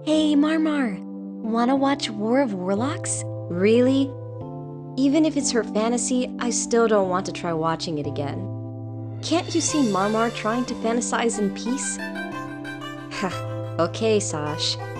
Hey, Marmar, wanna watch War of Warlocks? Really? Even if it's her fantasy, I still don't want to try watching it again. Can't you see Marmar trying to fantasize in peace? Ha, okay, Sash.